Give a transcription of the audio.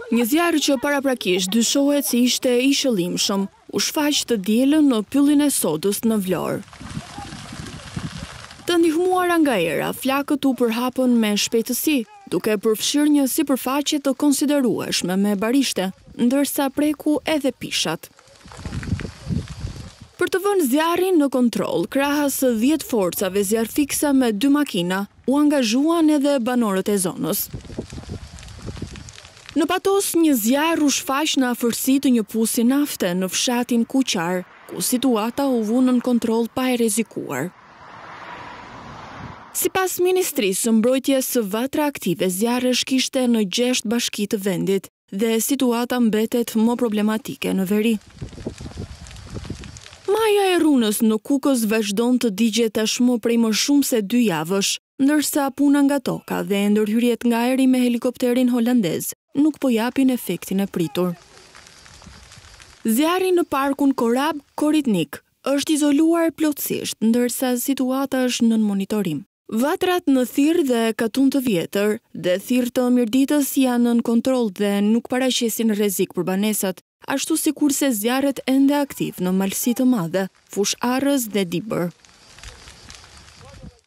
Një zjarr që paraprakisht dyshohet se ishte i shëllimshëm, u shfaq të dielën në pyllin e sodës në Vlorë. Të ndihmuara nga era, flakët u përhapën me shpejtësi, duke përfshirë një sipërfaqe të konsiderueshme me barishte, ndërsa preku edhe pishat. Për të vënë zjarrin në kontroll, krahas 10 forcave zjarrfiksa me 2 makina, u angazhuan edhe banorët e zonës. Në Patos, një zjarr u shfaq në afërsi të një pusi nafte në fshatin Kuqar, ku situata u vu nën kontroll pa e rrezikuar. Sipas Ministrisë së Mbrojtjes së Vatra Aktive, zjarri shkishte në 6 bashki të vendit dhe situata mbetet më problematike në veri. Maja e Runës në Kukës vazhdon të digje tashmë prej më shumë se 2 javësh, ndërsa puna nga toka dhe ndërhyrjet nga ajri me helikopterin holandez nuk po japin efektin e pritur. Zjarri në parkun Korab Koritnik është izoluar plotësisht, ndërsa situata është nën monitorim. Vatrat në Thirr dhe Katun të Vjetër dhe Thirr të Mirditës janë nën kontroll dhe nuk paraqesin rrezik për banesat, ashtu sikurse zjarret ende aktiv në Malsi të Madhe, Fush Arrës dhe Dibër.